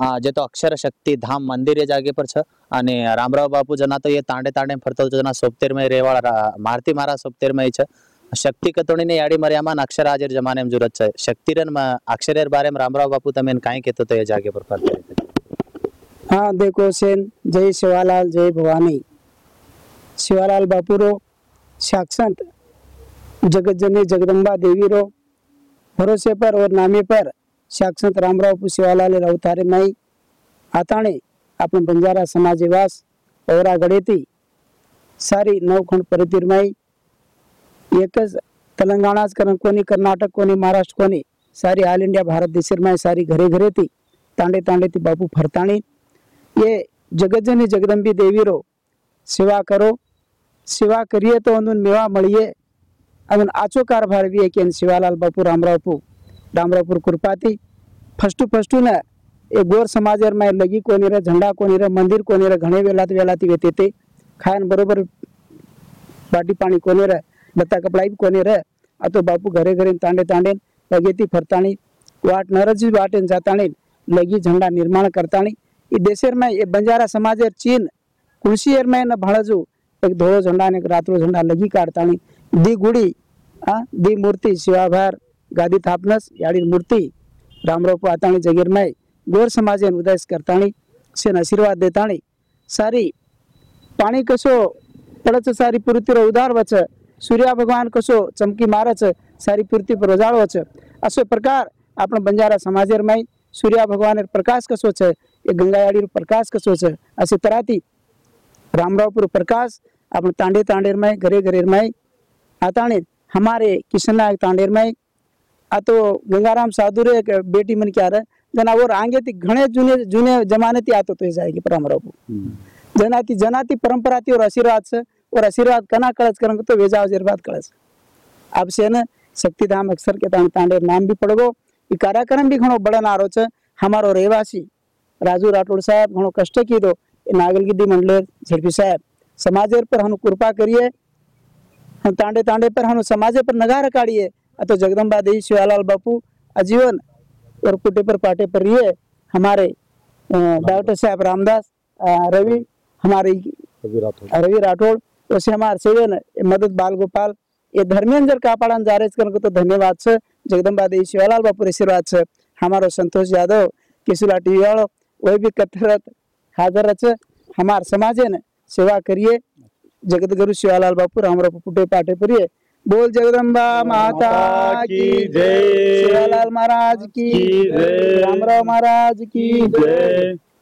જે તો અક્ષર શક્તિ ધામ મંદિર એ જાગે પર છે અને રામરાવ બાપુ જના તો એ તાંડે તાંડે ફરતો જના 70 રેવાળા મારતી મારા 70 છે શક્તિ કતોણીને યાડી મર્યામાં અક્ષર હાજર જમાને જરૂરત છે શક્તિરન અક્ષરેર બારે રામરાવ બાપુ તમે કાંઈ કહેતો તો એ જાગે પર ફરતે हाँ देखो सेन जय शिवालाल जय भवानी शिवालाल बापू रो साक्षात जगत जननी जगदम्बा देवी रो भरोसे पर और नामे पर साक्षात रामराव शिवालाल अवतारे माई आताणे अपने बंजारा समाजवास पौरा गड़ेती सारी नवखंड परितिर माई एक तेलंगाणा कोनी कर्नाटक कोनी महाराष्ट्र कोनी सारी ऑल इंडिया भारत देश में सारी घरे घरे थी तांडे तांडे थी बापू फरताणी ये जगतजनी जगदम्बी देवी रो सेवा करो सेवा करिए तो उन मेवा मळिए अन आचो कारभार भी के शिवालाल बापू रामरावपुर कृपाती फस्टू ने ए गोर समाजर में लगी कोनी रे झंडा कोनी रे मंदिर कोनी रे घणे वेलाती वेते ते खान बरोबर बाटी पानी कोनी रे लता कपड़ा भी कोनी रे आ तो बापू घरे घरे तांडे तांडे लगेती फरताणी वाट नरजी वाटे जाताणी लगी झंडा निर्माण करताणी ई देशेर में ये बंजारा समाजेर चीन कुलसीर में न भाड़जू एक धोळो झंडा ने एक रातरो झंडा लगी काढताणी दी गुड़ी दी मूर्ति शिवाभार गादी थापनस याडी मूर्ति रामराव पाताणी जगीर में गोर समाजे उदयस करताणी सेन आशीर्वाद देताणी सारी पाणी कसो पड़च सारी पूर्ति रो उदार वच सूर्य भगवान कसो चमकी मारच सारी पूर्ति पर उजाळवच असो प्रकार आपण बंजारा समाजेर में सूर्य भगवान प्रकाश कसो छे ये गंगायाड़ी प्रकाश कसो छे असे तराती रामरावपुर प्रकाश अपन तांडे तांडेर में घरे घरे में आताणे हमारे किशननायक तांडेर में आ तो गंगाराम साधु रे बेटी मन क्या रे जना वो आगे थी घणे जूने जमाने थी आतो तो जाएगी रामरावपुर जनाती परंपरा थी और आशीर्वाद से और आशीर्वाद कना कळच करंग तो वेजा आशीर्वाद कळच अब से न शक्तिधाम अक्षर के तांडेर नाम भी पड़गो ई कार्यक्रम भी घणो बड़ा नारो छे हमारो रहवासी राजू राठौड़ साहब घणो कष्ट कीधो नागलगिद्दी मंडलेर झड़पी साहब समाजेर पर हनु कृपा करिए हम तांडे तांडे पर हनु समाजे पर नगार काढ़िए तो जगदम्बा देवी शिवालाल बापू आजीवन और कुटे पर पाटे पर रहिए हमारे डॉक्टर साहब रामदास रवि हमारे रवि राठौड़ वैसे हमारे सेवन मदद बाल गोपाल ये धर्मेंद्र कापाड़न जारेज कर तो धन्यवाद से जगदम्बा देवी शिवालाल बापू आशीर्वाद से हमारो संतोष यादव किसुला टीवी वालों वही भी कतरत हाजर रचे हमार समाजे ने सेवा करिए जगत गुरु शिवालाल बापू रामराव पुटे पाटे परिए बोल जगदम्बा माता की जय शिवालाल महाराज की जय रामराव महाराज की जय।